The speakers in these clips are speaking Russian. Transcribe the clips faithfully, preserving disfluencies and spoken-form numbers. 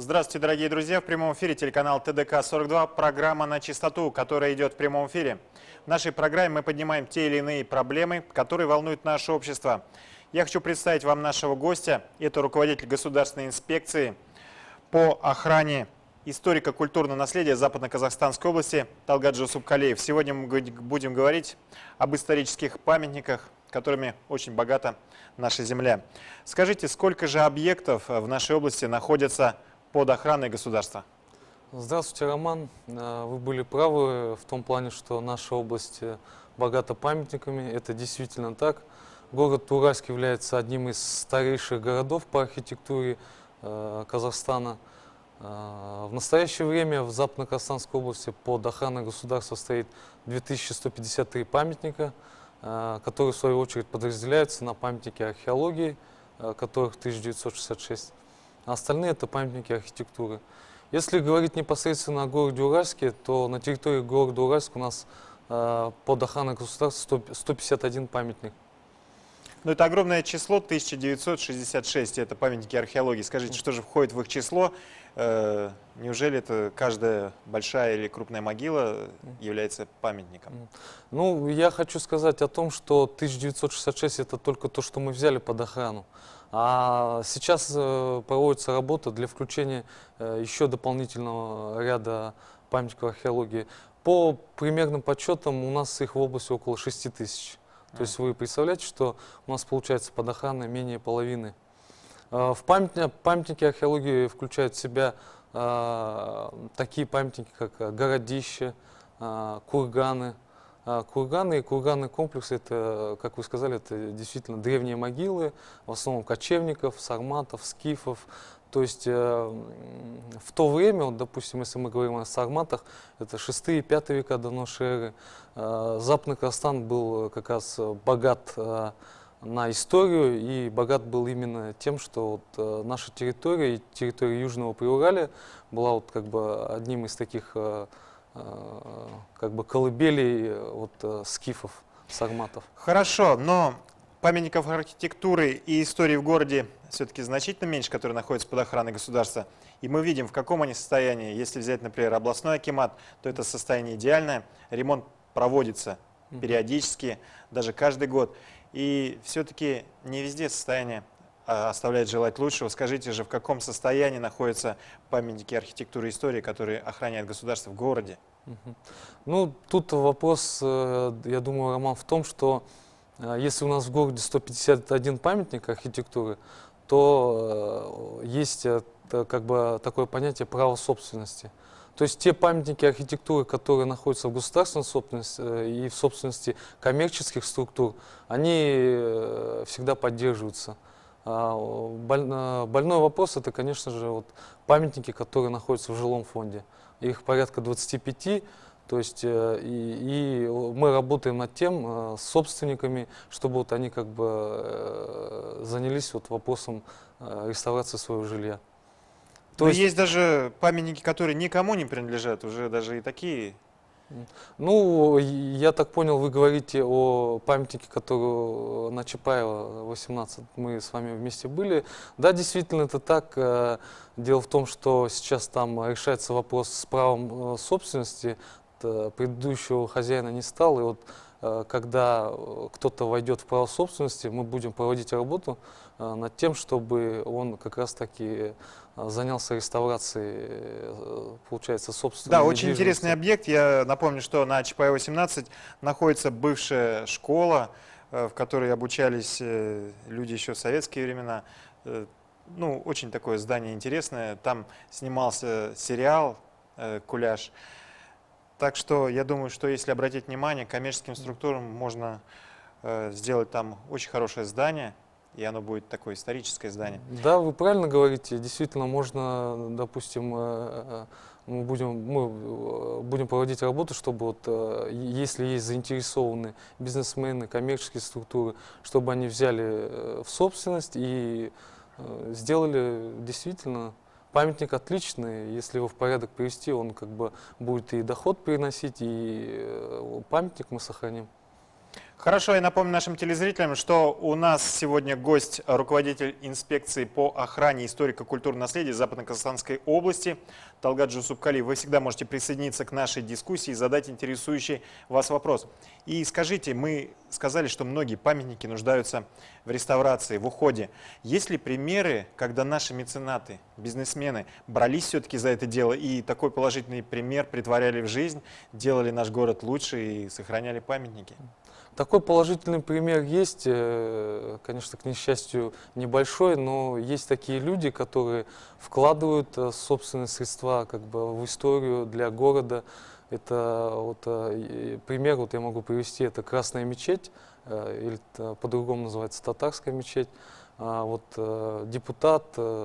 Здравствуйте, дорогие друзья! В прямом эфире телеканал Т Д К сорок два, программа «На чистоту», которая идет в прямом эфире. В нашей программе мы поднимаем те или иные проблемы, которые волнуют наше общество. Я хочу представить вам нашего гостя. Это руководитель государственной инспекции по охране историко-культурного наследия Западно-Казахстанской области Талгат Жусупкалиев. Сегодня мы будем говорить об исторических памятниках, которыми очень богата наша земля. Скажите, сколько же объектов в нашей области находятся под охраной государства? Здравствуйте, Роман. Вы были правы в том плане, что наша область богата памятниками. Это действительно так. Город Уральск является одним из старейших городов по архитектуре Казахстана. В настоящее время в Западно-Казахстанской области под охраной государства стоит две тысячи сто пятьдесят три памятника, которые в свою очередь подразделяются на памятники археологии, которых тысяча девятьсот шестьдесят шесть, а остальные это памятники архитектуры. Если говорить непосредственно о городе Уральске, то на территории города Уральск у нас под охраной государства сто пятьдесят один памятник. Ну, это огромное число, тысяча девятьсот шестьдесят шесть, это памятники археологии. Скажите, что же входит в их число? Э, неужели это каждая большая или крупная могила является памятником? Ну, я хочу сказать о том, что тысяча девятьсот шестьдесят шесть это только то, что мы взяли под охрану. А сейчас э, проводится работа для включения э, еще дополнительного ряда памятников археологии. По примерным подсчетам у нас их в области около шести тысяч. То есть вы представляете, что у нас получается под охраной менее половины. В памятнике, памятники археологии включают в себя э, такие памятники, как городища, э, курганы. Э, курганы и курганный комплекс, это, как вы сказали, это действительно древние могилы, в основном кочевников, сарматов, скифов. То есть э, в то время, вот, допустим, если мы говорим о сарматах, это шестые пятые века до нашей эры, э, Западный Казахстан был как раз богат э, на историю, и богат был именно тем, что вот, э, наша территория, территория Южного Приуралья, была вот, как бы, одним из таких э, э, как бы колыбелей вот, э, скифов, сарматов. Хорошо, но памятников архитектуры и истории в городе все-таки значительно меньше, которые находятся под охраной государства. И мы видим, в каком они состоянии. Если взять, например, областной акимат, то это состояние идеальное. Ремонт проводится периодически, даже каждый год. И все-таки не везде состояние а, оставляет желать лучшего. Скажите же, в каком состоянии находятся памятники архитектуры и истории, которые охраняет государство в городе? Ну, тут вопрос, я думаю, Роман, в том, что если у нас в городе сто пятьдесят один памятник архитектуры, то есть как бы такое понятие права собственности. То есть те памятники архитектуры, которые находятся в государственной собственности и в собственности коммерческих структур, они всегда поддерживаются. Больной вопрос это, конечно же, вот памятники, которые находятся в жилом фонде. Их порядка двадцати пяти. То есть и, и мы работаем над тем с собственниками, чтобы вот они как бы занялись вот вопросом реставрации своего жилья. То есть... есть даже памятники, которые никому не принадлежат, уже даже и такие. Ну, я так понял, вы говорите о памятнике, который на Чапаева восемнадцать, мы с вами вместе были. Да, действительно, это так. Дело в том, что сейчас там решается вопрос с правом собственности. Предыдущего хозяина не стало, и вот когда кто-то войдет в право собственности, мы будем проводить работу над тем, чтобы он как раз таки занялся реставрацией, получается, собственной Да, очень интересный объект. Я напомню, что на Чапаева восемнадцать находится бывшая школа, в которой обучались люди еще в советские времена. Ну, очень такое здание интересное. Там снимался сериал «Куляш». Так что я думаю, что если обратить внимание, коммерческим структурам можно э, сделать там очень хорошее здание, и оно будет такое историческое здание. Да, вы правильно говорите. Действительно, можно, допустим, э, мы, будем, мы будем проводить работу, чтобы, вот, э, если есть заинтересованные бизнесмены, коммерческие структуры, чтобы они взяли в собственность и э, сделали действительно... Памятник отличный, если его в порядок привести, он как бы будет и доход приносить, и памятник мы сохраним. Хорошо, я напомню нашим телезрителям, что у нас сегодня гость, руководитель инспекции по охране историко-культурного наследия Западно-Казахстанской области Талгат Джусупкали. Вы всегда можете присоединиться к нашей дискуссии и задать интересующий вас вопрос. И скажите, мы сказали, что многие памятники нуждаются в реставрации, в уходе. Есть ли примеры, когда наши меценаты, бизнесмены брались все-таки за это дело и такой положительный пример притворяли в жизнь, делали наш город лучше и сохраняли памятники? Такой положительный пример есть, конечно, к несчастью, небольшой, но есть такие люди, которые вкладывают собственные средства как бы в историю для города. Это вот пример, вот я могу привести, это Красная мечеть, или по-другому называется Татарская мечеть. Вот депутат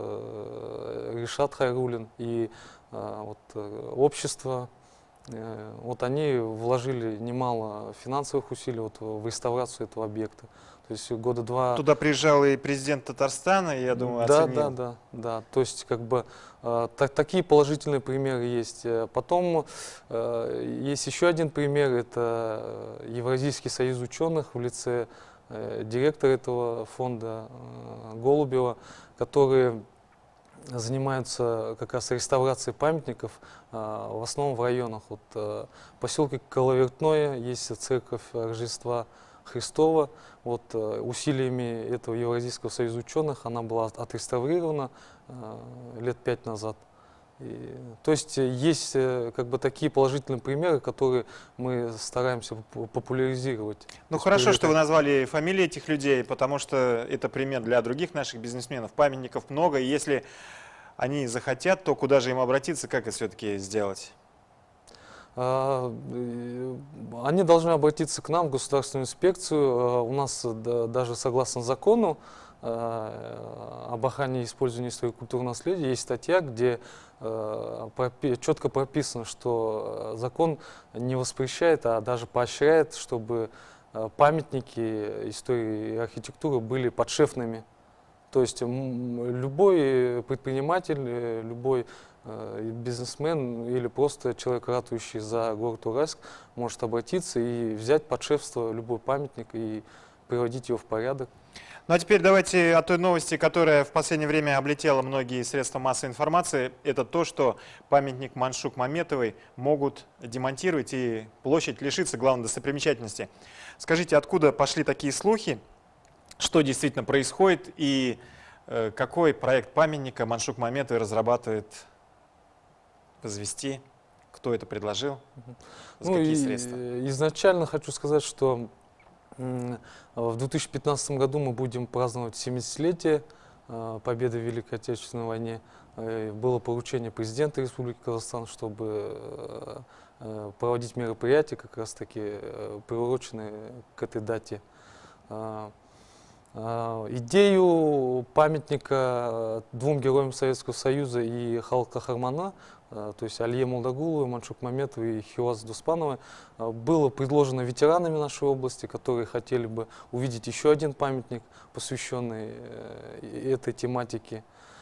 Ришат Хайруллин и вот общество, вот они вложили немало финансовых усилий вот в реставрацию этого объекта. То есть года два... Туда приезжал и президент Татарстана, я думаю, да, оценил. Да, да, да. То есть как бы э, так, такие положительные примеры есть. Потом э, есть еще один пример, это Евразийский союз ученых в лице э, директора этого фонда э, Голубева, которые занимаются как раз реставрацией памятников, а, в основном в районах. Вот, а, в поселке Коловертное есть церковь Рождества Христова. Вот, а, усилиями этого Евразийского союза ученых она была отреставрирована а, лет пять назад. И, то есть есть как бы такие положительные примеры, которые мы стараемся популяризировать. Ну хорошо, что вы назвали фамилии этих людей, потому что это пример для других наших бизнесменов. Памятников много, и если они захотят, то куда же им обратиться, как это все-таки сделать? Они должны обратиться к нам, в государственную инспекцию. У нас даже согласно закону об охране и использовании историко-культурного наследия есть статья, где четко прописано, что закон не воспрещает, а даже поощряет, чтобы памятники истории и архитектуры были подшефными. То есть любой предприниматель, любой бизнесмен или просто человек, ратующий за город Уральск, может обратиться и взять под шефство любой памятник и приводить его в порядок. Ну а теперь давайте о той новости, которая в последнее время облетела многие средства массовой информации. Это то, что памятник Маншук Маметовой могут демонтировать и площадь лишится главной достопримечательности. Скажите, откуда пошли такие слухи, что действительно происходит и э, какой проект памятника Маншук Маметовой разрабатывает возвести? Кто это предложил? За ну, какие и, средства? Изначально хочу сказать, что в две тысячи пятнадцатом году мы будем праздновать семидесятилетие победы в Великой Отечественной войне. Было поручение президента Республики Казахстан, чтобы проводить мероприятия, как раз таки приуроченные к этой дате. Идею памятника двум героям Советского Союза и Халық Кахармана, то есть Алие Молдагуловой, Маншук Маметовой и Хиуаз Дуспановой, было предложено ветеранами нашей области, которые хотели бы увидеть еще один памятник, посвященный этой тематике.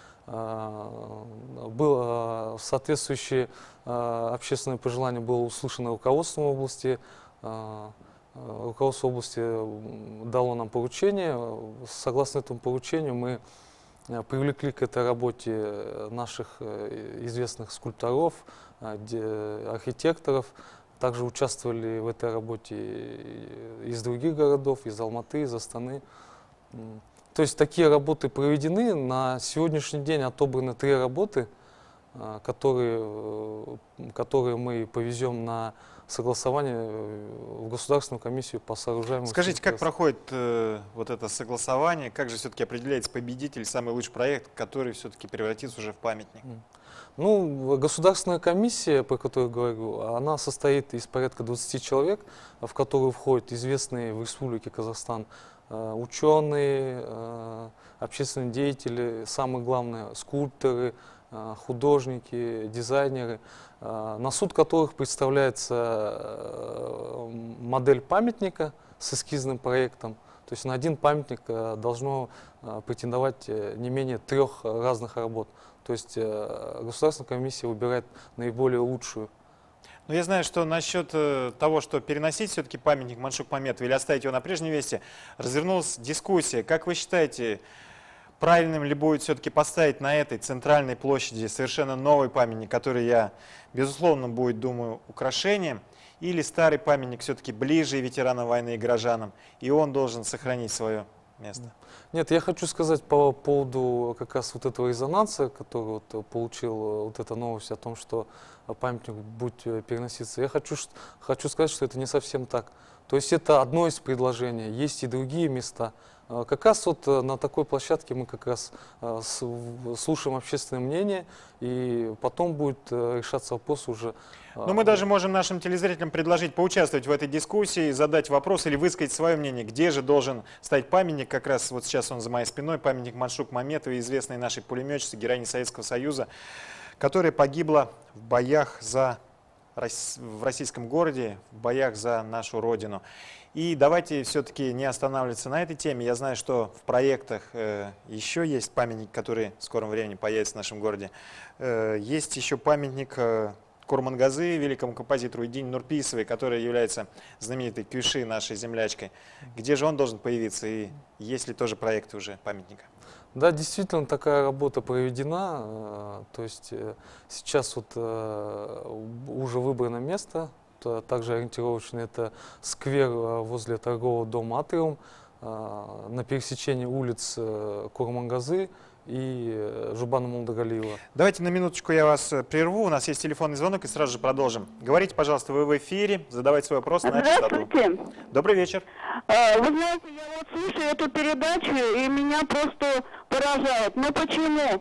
Было соответствующее общественное пожелание было услышано руководством области. Руководство области дало нам поручение. Согласно этому поручению мы привлекли к этой работе наших известных скульпторов, архитекторов. Также участвовали в этой работе из других городов, из Алматы, из Астаны. То есть такие работы проведены. На сегодняшний день отобраны три работы, которые, которые мы повезем на согласование в Государственную комиссию по сооружаемым. Скажите, как проходит э, вот это согласование, как же все-таки определяется победитель, самый лучший проект, который все-таки превратится уже в памятник? Ну, Государственная комиссия, про которую я говорю, она состоит из порядка двадцати человек, в которую входят известные в Республике Казахстан э, ученые, э, общественные деятели, самое главное, скульпторы, э, художники, дизайнеры, на суд которых представляется модель памятника с эскизным проектом. То есть на один памятник должно претендовать не менее трех разных работ. То есть Государственная комиссия выбирает наиболее лучшую. Но я знаю, что насчет э, того, что переносить все-таки памятник Маншук Маметовой или оставить его на прежнем месте, развернулась дискуссия. Как вы считаете, правильным ли будет все-таки поставить на этой центральной площади совершенно новый памятник, который, я, безусловно, будет, думаю, украшением, или старый памятник все-таки ближе ветеранам войны и горожанам, и он должен сохранить свое место? Нет, я хочу сказать по поводу как раз вот этого резонанса, который вот получил вот эта новость о том, что памятник будет переноситься. Я хочу, хочу сказать, что это не совсем так. То есть это одно из предложений, есть и другие места. Как раз вот на такой площадке мы как раз слушаем общественное мнение, и потом будет решаться вопрос уже. Но мы даже можем нашим телезрителям предложить поучаствовать в этой дискуссии, задать вопрос или высказать свое мнение, где же должен стоять памятник. Как раз вот сейчас он за моей спиной, памятник Маншук Маметовой, известной нашей пулеметчице, героине Советского Союза, которая погибла в боях за, в российском городе, в боях за нашу Родину. И давайте все-таки не останавливаться на этой теме. Я знаю, что в проектах э, еще есть памятник, который в скором времени появится в нашем городе. Э, есть еще памятник э, Курмангазы, великому композитору Идине Нурпейсовой, которая является знаменитой кюйши нашей землячкой. Где же он должен появиться, и есть ли тоже проекты уже памятника? Да, действительно, такая работа проведена. То есть сейчас вот уже выбрано место, также ориентировочно это сквер возле торгового дома «Атриум», на пересечении улиц Курмангазы и Жубана Молдагалиева. Давайте на минуточку я вас прерву. У нас есть телефонный звонок, и сразу же продолжим. Говорите, пожалуйста, вы в эфире, задавайте свой вопрос на частоту. Добрый вечер. Вы знаете, я вот слушаю эту передачу, и меня просто поражает. Ну почему?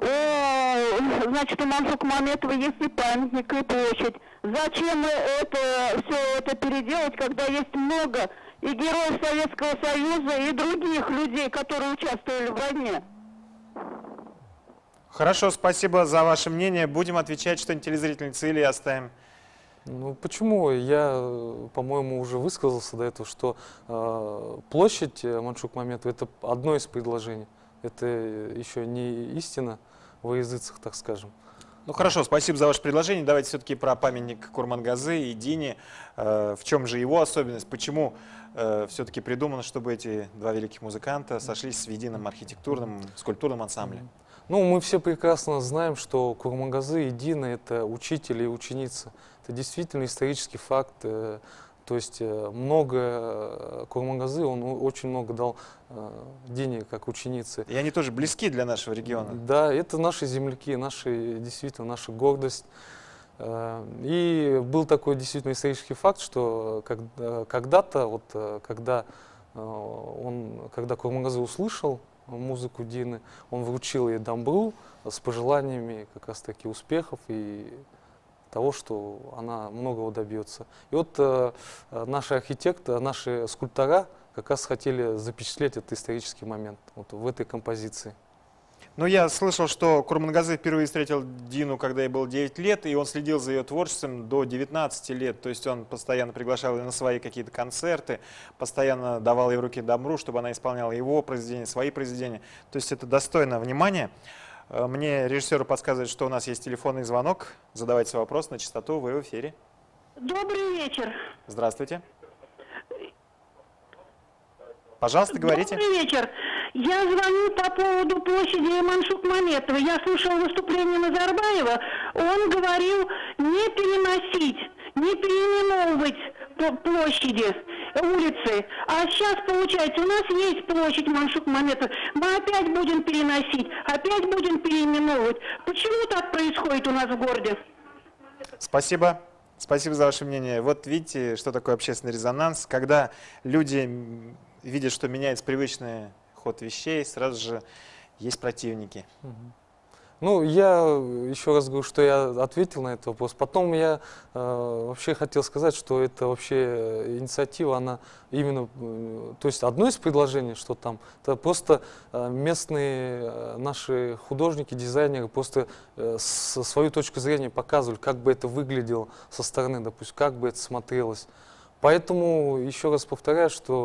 О, значит, у Маншук Маметовой есть и памятник, и площадь. Зачем это, все это переделать, когда есть много и героев Советского Союза, и других людей, которые участвовали в войне? Хорошо, спасибо за ваше мнение. Будем отвечать, что телезрительницы, или оставим? Ну почему? Я, по-моему, уже высказался до этого, что э, площадь Маншук Маметовой — это одно из предложений. Это еще не истина во языцах, так скажем. Ну хорошо, спасибо за ваше предложение. Давайте все-таки про памятник Курмангазы и Дине. Э, в чем же его особенность? Почему э, все-таки придумано, чтобы эти два великих музыканта сошлись в едином архитектурном, скульптурном ансамбле? Ну, мы все прекрасно знаем, что Курмангазы и Дина — это учитель и ученица. Это действительно исторический факт. То есть много Курмангазы, он очень много дал Дине как ученице. И они тоже близки для нашего региона. Да, это наши земляки, наши, действительно наша гордость. И был такой действительно исторический факт, что когда-то, вот, когда, он, когда Курмангазы услышал музыку Дины, он вручил ей дамбру с пожеланиями как раз таки успехов и того, что она многого добьется. И вот э, наши архитекторы, наши скульптора как раз хотели запечатлеть этот исторический момент вот в этой композиции. Ну, я слышал, что Курмангазы впервые встретил Дину, когда ей было девять лет, и он следил за ее творчеством до девятнадцати лет. То есть он постоянно приглашал ее на свои какие-то концерты, постоянно давал ей в руки дамбру, чтобы она исполняла его произведения, свои произведения. То есть это достойно внимания. Мне режиссер подсказывает, что у нас есть телефонный звонок. Задавайте свой вопрос на частоту, вы в эфире. Добрый вечер. Здравствуйте. Пожалуйста, говорите. Добрый вечер. Я звоню по поводу площади Маншук Маметовой. Я слушала выступление Назарбаева. Он говорил не переносить, не переименовывать площади, улицы. А сейчас, получается, у нас есть площадь Маншук Маметовой. Мы опять будем переносить, опять будем переименовывать. Почему так происходит у нас в городе? Спасибо. Спасибо за ваше мнение. Вот видите, что такое общественный резонанс. Когда люди видят, что меняется привычный ход вещей, сразу же есть противники. Ну, я еще раз говорю, что я ответил на этот вопрос. Потом я э, вообще хотел сказать, что это вообще инициатива, она именно, э, то есть одно из предложений, что там, это просто э, местные э, наши художники, дизайнеры просто э, со свою точку зрения показывали, как бы это выглядело со стороны, допустим, как бы это смотрелось. Поэтому еще раз повторяю, что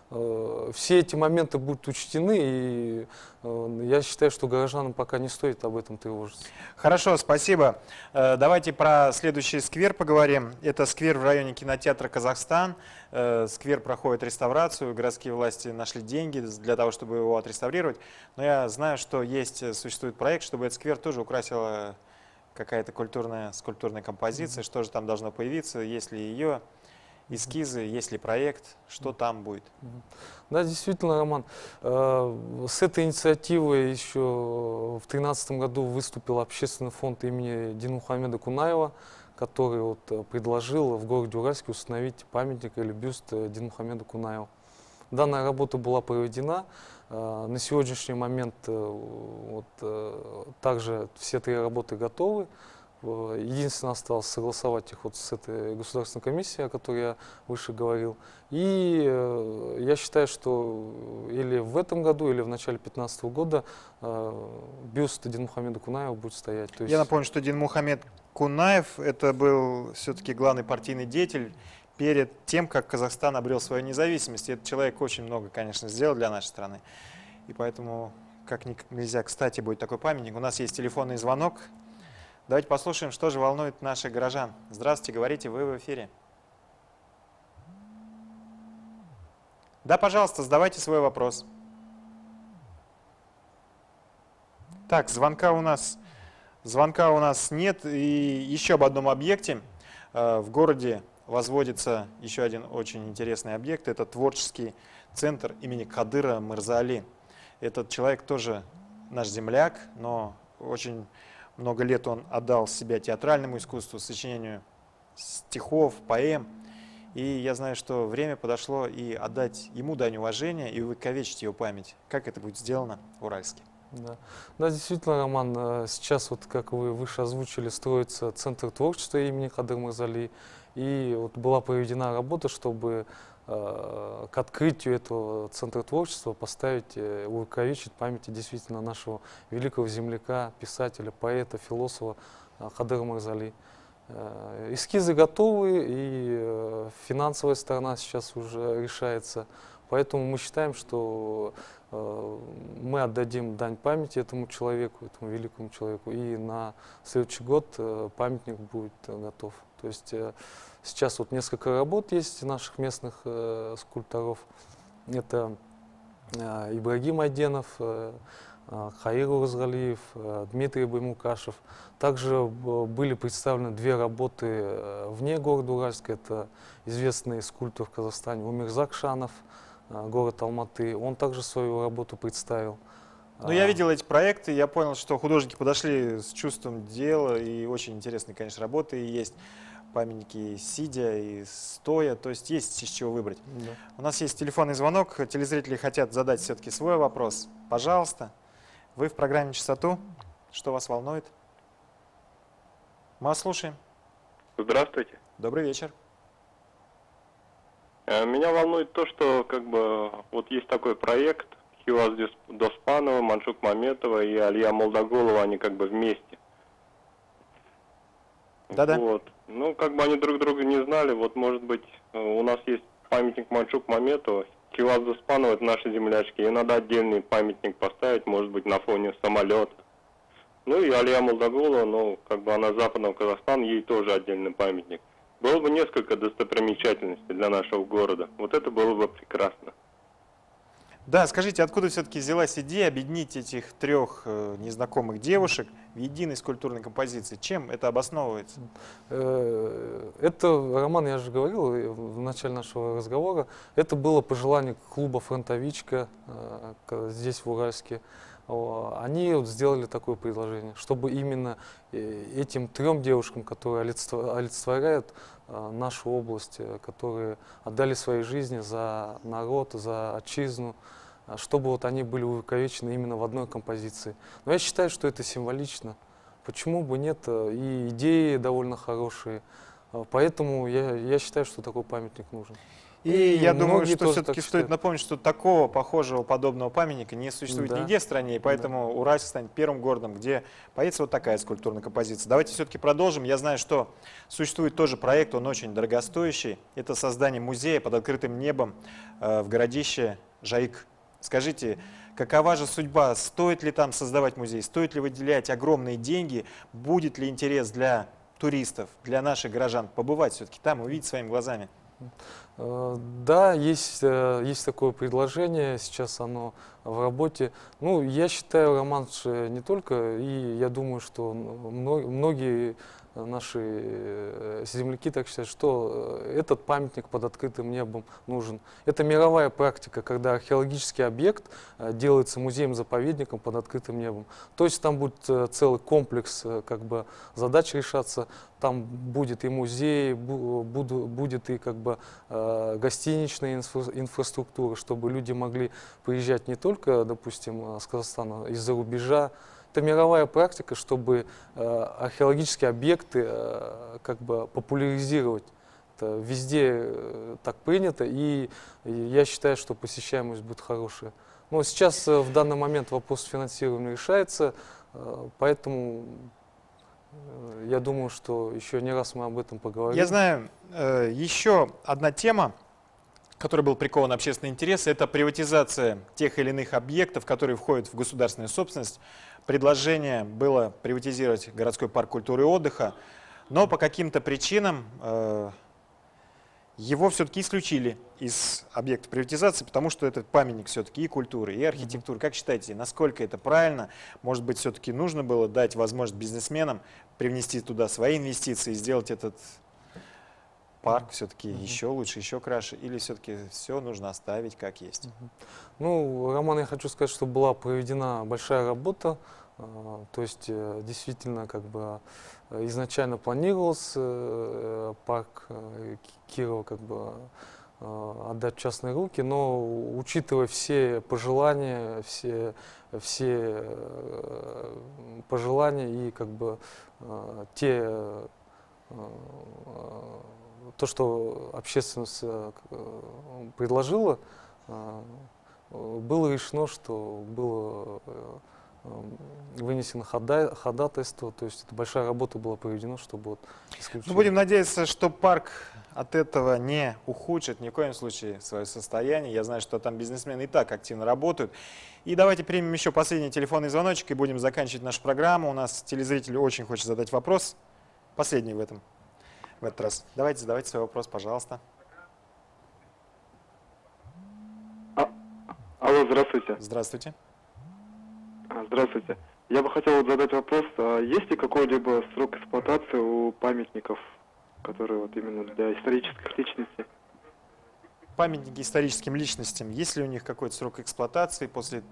э, все эти моменты будут учтены, и э, я считаю, что горожанам пока не стоит об этом тревожиться. Хорошо, спасибо. Э, Давайте про следующий сквер поговорим. Это сквер в районе кинотеатра «Казахстан». Э, Сквер проходит реставрацию, городские власти нашли деньги для того, чтобы его отреставрировать. Но я знаю, что есть, существует проект, чтобы этот сквер тоже украсила какая-то культурная, скульптурная композиция. Что же там должно появиться, есть ли ее эскизы, есть ли проект, что там будет? Да, действительно, Роман, э, с этой инициативой еще в две тысячи тринадцатом году выступил общественный фонд имени Динмухамеда Кунаева, который вот предложил в городе Уральске установить памятник или бюст Динмухамеду Кунаеву. Данная работа была проведена. Э, на сегодняшний момент э, вот, э, также все три работы готовы. Единственное, осталось согласовать их вот с этой государственной комиссией, о которой я выше говорил. И э, я считаю, что или в этом году, или в начале две тысячи пятнадцатого года э, бюст Динмухамеда Кунаева будет стоять. То есть... Я напомню, что Динмухамед Кунаев это был все-таки главный партийный деятель перед тем, как Казахстан обрел свою независимость. И этот человек очень много, конечно, сделал для нашей страны. И поэтому, как нельзя кстати, будет такой памятник. У нас есть телефонный звонок. Давайте послушаем, что же волнует наших горожан. Здравствуйте, говорите, вы в эфире. Да, пожалуйста, задавайте свой вопрос. Так, звонка у нас, звонка у нас нет. И еще об одном объекте. В городе возводится еще один очень интересный объект. Это творческий центр имени Кадыра Мырза-Али. Этот человек тоже наш земляк, но очень... Много лет он отдал себя театральному искусству, сочинению стихов, поэм. И я знаю, что время подошло и отдать ему дань уважения и увековечить его память. Как это будет сделано в Уральске? Да. Да, действительно, Роман, сейчас, вот, как вы выше озвучили, строится Центр творчества имени Кадыра Мырза-Али. И вот была проведена работа, чтобы э, к открытию этого Центра творчества поставить, э, увековечить памяти действительно нашего великого земляка, писателя, поэта, философа э, Кадыра Мырза-Али. Э, эскизы готовы, и э, финансовая сторона сейчас уже решается. Поэтому мы считаем, что э, мы отдадим дань памяти этому человеку, этому великому человеку, и на следующий год э, памятник будет э, готов. То есть э, сейчас вот несколько работ есть наших местных э, скульпторов. Это э, Ибрагим Айденов, э, э, Хаир Уразгалиев, э, Дмитрий Баймукашев. Также э, были представлены две работы э, вне города Уральска. Это известный скульптор в Казахстане Умирзак Шанов, э, город Алматы. Он также свою работу представил. Ну, я видел эти проекты, я понял, что художники подошли с чувством дела, и очень интересные, конечно, работы. И есть памятники сидя и стоя, то есть есть из чего выбрать. Да. У нас есть телефонный звонок, телезрители хотят задать все-таки свой вопрос. Пожалуйста, вы в программе «Чистоту». Что вас волнует? Мы вас слушаем. Здравствуйте. Добрый вечер. Меня волнует то, что как бы вот есть такой проект Хиуаз Доспанова, Маншук Маметова и Алия Молдоголова, они как бы вместе. Да-да. Вот. Ну, как бы они друг друга не знали, вот может быть у нас есть памятник Маншук Маметова, Хиуаз Доспанова, это наши землячки, и надо отдельный памятник поставить, может быть на фоне самолета. Ну и Алия Молдоголова, ну как бы она западного Казахстана, ей тоже отдельный памятник. Было бы несколько достопримечательностей для нашего города, вот это было бы прекрасно. Да, скажите, откуда все-таки взялась идея объединить этих трех э, незнакомых девушек в единой скульптурной композиции? Чем это обосновывается? Это, Роман, я же говорил в начале нашего разговора, это было пожелание клуба «Фронтовичка» э, здесь, в Уральске. Они вот сделали такое предложение, чтобы именно этим трем девушкам, которые олицетворяют э, нашу область, э, которые отдали свои жизни за народ, за отчизну, чтобы вот они были увековечены именно в одной композиции. Но я считаю, что это символично. Почему бы нет? И идеи довольно хорошие. Поэтому я, я считаю, что такой памятник нужен. И, И я думаю, многие что тоже все-таки так стоит считают. напомнить, что такого похожего подобного памятника не существует Да. нигде в стране, и поэтому Уральск станет первым городом, где появится вот такая скульптурная композиция. Давайте все-таки продолжим. Я знаю, что существует тоже проект, он очень дорогостоящий. Это создание музея под открытым небом э, в городище Жаик. Скажите, какова же судьба? Стоит ли там создавать музей? Стоит ли выделять огромные деньги? Будет ли интерес для туристов, для наших горожан побывать все-таки там, увидеть своими глазами? Да, есть, есть такое предложение, сейчас оно в работе. Ну, я считаю, Роман, не только, и я думаю, что многие наши земляки так считают, что этот памятник под открытым небом нужен. Это мировая практика, когда археологический объект делается музеем-заповедником под открытым небом. То есть там будет целый комплекс как бы задач решаться. Там будет и музей, будет и как бы гостиничная инфра инфраструктура, чтобы люди могли приезжать не только, допустим, с Казахстана, из-за рубежа. Это мировая практика, чтобы э, археологические объекты э, как бы популяризировать. Это везде э, так принято, и, и я считаю, что посещаемость будет хорошая. Но сейчас э, в данный момент вопрос финансирования решается, э, поэтому э, я думаю, что еще не раз мы об этом поговорим. Я знаю, э, еще одна тема, которой был прикован общественный интерес, это приватизация тех или иных объектов, которые входят в государственную собственность. Предложение было приватизировать городской парк культуры и отдыха, но по каким-то причинам э, его все-таки исключили из объекта приватизации, потому что это памятник все-таки и культуры, и архитектуры. Как считаете, насколько это правильно? Может быть, все-таки нужно было дать возможность бизнесменам привнести туда свои инвестиции и сделать этот парк все-таки mm-hmm. еще лучше, еще краше, или все-таки все нужно оставить как есть? Mm-hmm. Ну, Роман, я хочу сказать, что была проведена большая работа, э, то есть э, действительно как бы э, изначально планировался э, парк э, Кирова как бы э, отдать в частные руки, но учитывая все пожелания, все, все э, пожелания и как бы э, те э, то, что общественность предложила, было решено, что было вынесено ходатайство, то есть это большая работа была проведена, чтобы вот исключить. Ну, будем надеяться, что парк от этого не ухудшит ни в коем случае свое состояние. Я знаю, что там бизнесмены и так активно работают. И давайте примем еще последний телефонный звоночек и будем заканчивать нашу программу. У нас телезритель очень хочет задать вопрос, последний в этом. В этот раз. Давайте задавайте свой вопрос, пожалуйста. А, алло, здравствуйте. Здравствуйте. Здравствуйте. Я бы хотел вот задать вопрос, а есть ли какой-либо срок эксплуатации у памятников, которые вот именно для исторических личностей? Памятники историческим личностям, есть ли у них какой-то срок эксплуатации после...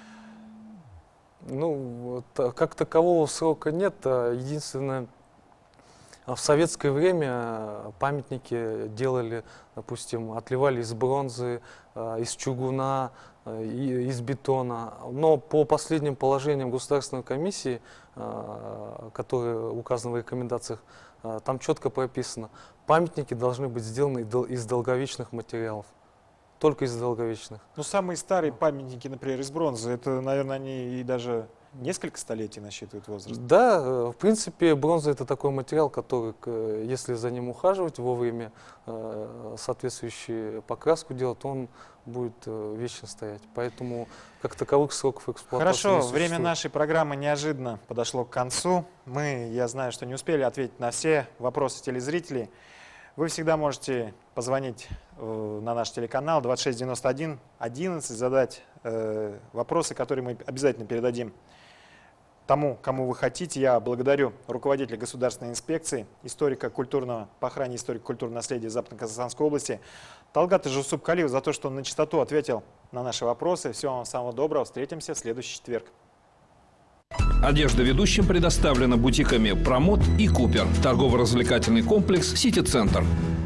Ну, как такового срока нет. Единственное, в советское время памятники делали, допустим, отливали из бронзы, из чугуна, из бетона. Но по последним положениям Государственной комиссии, которые указаны в рекомендациях, там четко прописано, памятники должны быть сделаны из долговечных материалов. Только из долговечных. Ну, самые старые памятники, например, из бронзы, это, наверное, они и даже несколько столетий насчитывают возраст. Да, в принципе, бронза — это такой материал, который, если за ним ухаживать вовремя, соответствующую покраску делать, он будет вечно стоять. Поэтому, как таковых сроков эксплуатации Хорошо, не существует. время нашей программы неожиданно подошло к концу. Мы, я знаю, что не успели ответить на все вопросы телезрителей. Вы всегда можете позвонить э, на наш телеканал двадцать шесть девяносто один одиннадцать, задать э, вопросы, которые мы обязательно передадим тому, кому вы хотите. Я благодарю руководителя государственной инспекции, историка культурного, по охране историка культурного наследия Западно-Казахстанской области Талгата Жусупкалиева за то, что он на чистоту ответил на наши вопросы. Всего вам самого доброго. Встретимся в следующий четверг. Одежда ведущим предоставлена бутиками «Промот» и «Купер». Торгово-развлекательный комплекс «Сити-центр».